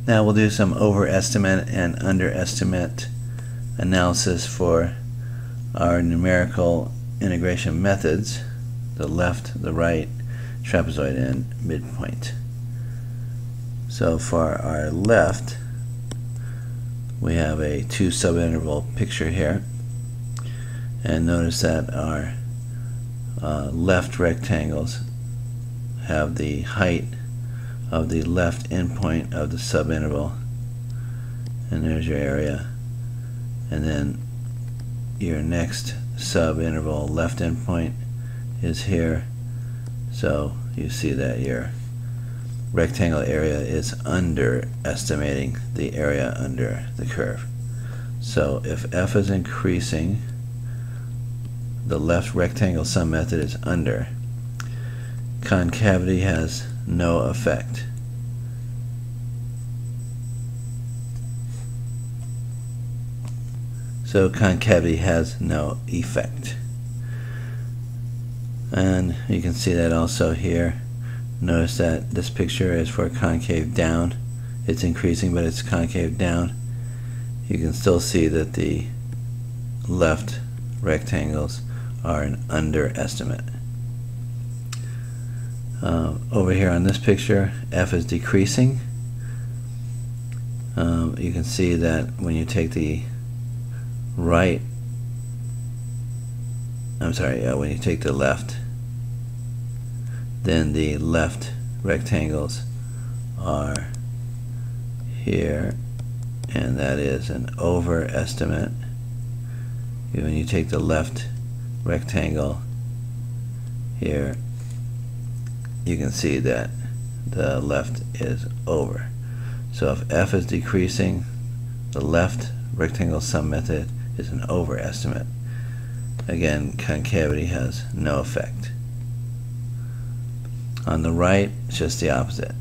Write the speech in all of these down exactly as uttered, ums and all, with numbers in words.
Now we'll do some overestimate and underestimate analysis for our numerical integration methods, the left, the right, trapezoid, and midpoint. So for our left, we have a two subinterval picture here, and notice that our uh, left rectangles have the height of the left endpoint of the subinterval, and there's your area, and then your next subinterval left endpoint is here, so you see that your rectangle area is underestimating the area under the curve. So if f is increasing, the left rectangle sum method is under. Concavity has no effect. So concavity has no effect. And you can see that also here. Notice that this picture is for concave down. It's increasing, but it's concave down. You can still see that the left rectangles are an underestimate. Uh, over here on this picture, f is decreasing. Um, you can see that when you take the right, I'm sorry, uh, when you take the left, then the left rectangles are here, and that is an overestimate. When you take the left rectangle here, you can see that the left is over. So if f is decreasing, the left rectangle sum method is an overestimate. Again, concavity has no effect. On the right, it's just the opposite.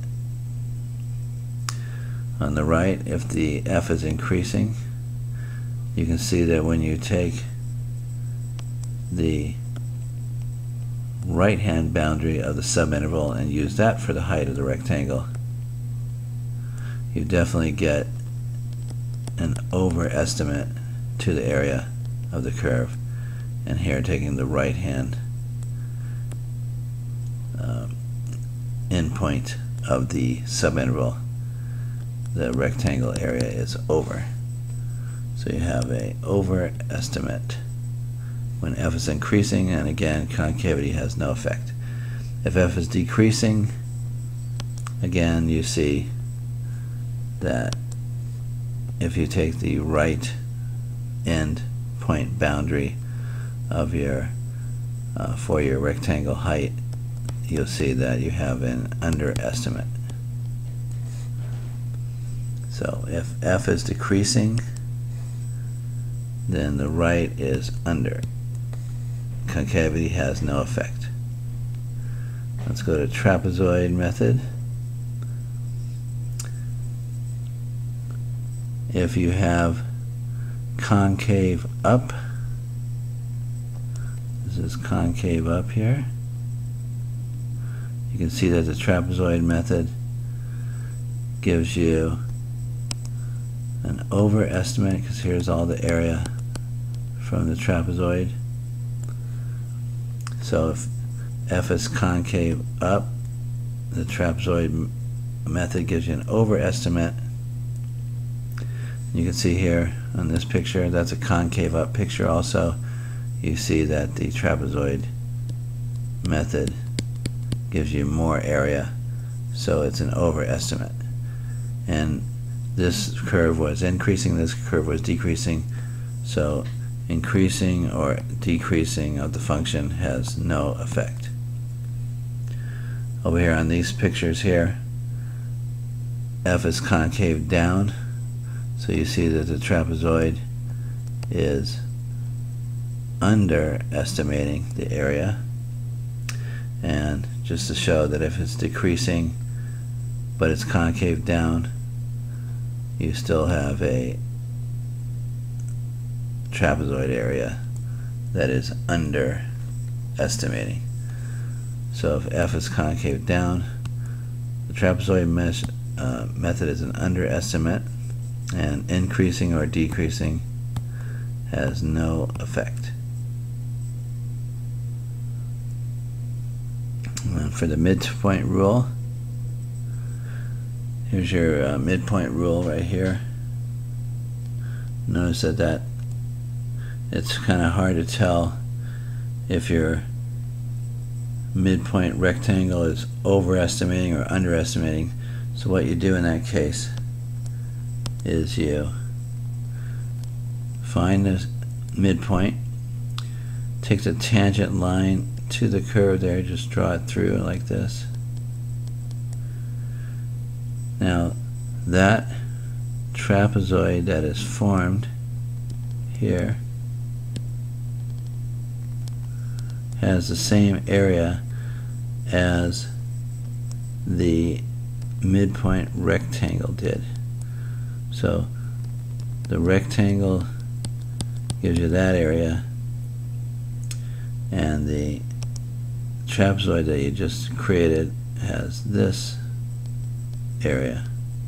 On the right, if the f is increasing, you can see that when you take the right hand boundary of the subinterval and use that for the height of the rectangle, you definitely get an overestimate to the area of the curve. And here, taking the right hand uh, endpoint of the subinterval, the rectangle area is over. So you have a overestimate when f is increasing, and again, concavity has no effect. If f is decreasing, again, you see that if you take the right end point boundary of your uh, for your rectangle height, you'll see that you have an underestimate. So if f is decreasing, then the right is under. Concavity has no effect. Let's go to trapezoid method. If you have concave up, this is concave up here, you can see that the trapezoid method gives you an overestimate, because here's all the area from the trapezoid. So if f is concave up, the trapezoid method gives you an overestimate. You can see here on this picture, that's a concave up picture also. You see that the trapezoid method gives you more area, so it's an overestimate. And this curve was increasing, this curve was decreasing, so increasing or decreasing of the function has no effect. Over here on these pictures here, f is concave down, so you see that the trapezoid is underestimating the area. And just to show that if it's decreasing but it's concave down, you still have a trapezoid area that is underestimating. So if f is concave down, the trapezoid mesh uh, method is an underestimate, and increasing or decreasing has no effect. And for the midpoint rule, here's your uh, midpoint rule right here. Notice that, that it's kind of hard to tell if your midpoint rectangle is overestimating or underestimating. So what you do in that case is you find the midpoint, take the tangent line to the curve there, just draw it through like this. Now that trapezoid that is formed here has the same area as the midpoint rectangle did. So the rectangle gives you that area, and the trapezoid that you just created has this area,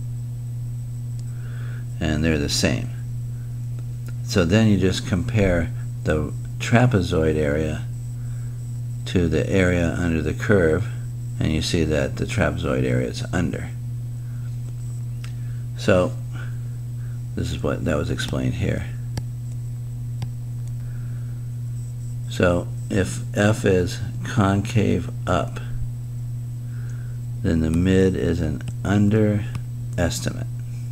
and they're the same. So then you just compare the trapezoid area to the area under the curve, and you see that the trapezoid area is under. So this is what that was explained here. So if F is concave up, then the mid is an underestimate,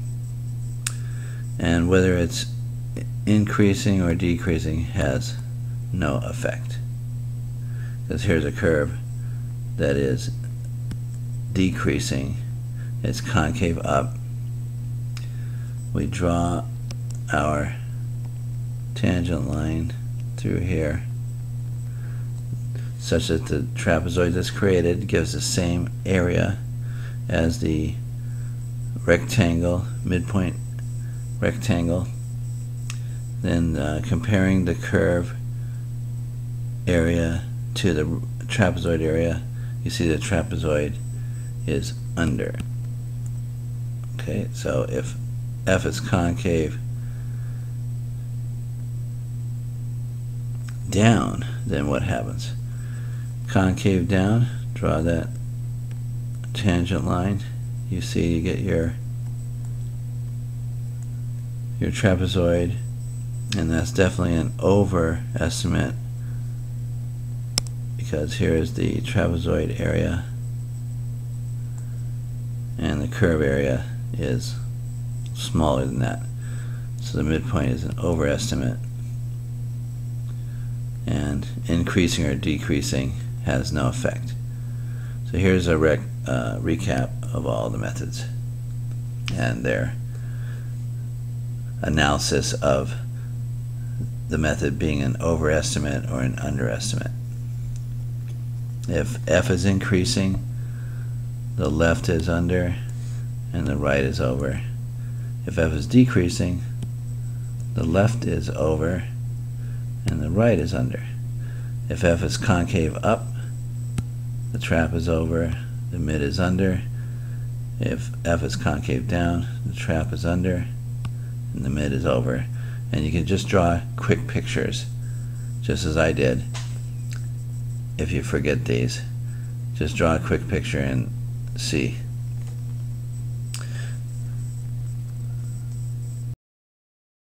and whether it's increasing or decreasing has no effect, because here's a curve that is decreasing, it's concave up. We draw our tangent line through here such that the trapezoid that's created gives the same area as the rectangle, midpoint rectangle. Then uh, comparing the curve area to the trapezoid area, you see the trapezoid is under. Okay, so if F is concave down, then what happens? Concave down, draw that tangent line. You see you get your your trapezoid, and that's definitely an overestimate, because here is the trapezoid area and the curve area is smaller than that. So the midpoint is an overestimate, and increasing or decreasing has no effect. So here's a rec uh, recap of all the methods and their analysis of the method being an overestimate or an underestimate. If F is increasing, the left is under and the right is over. If F is decreasing, the left is over and the right is under. If F is concave up, the trap is over, the mid is under. If F is concave down, the trap is under and the mid is over. And you can just draw quick pictures, just as I did. If you forget these, just draw a quick picture and see.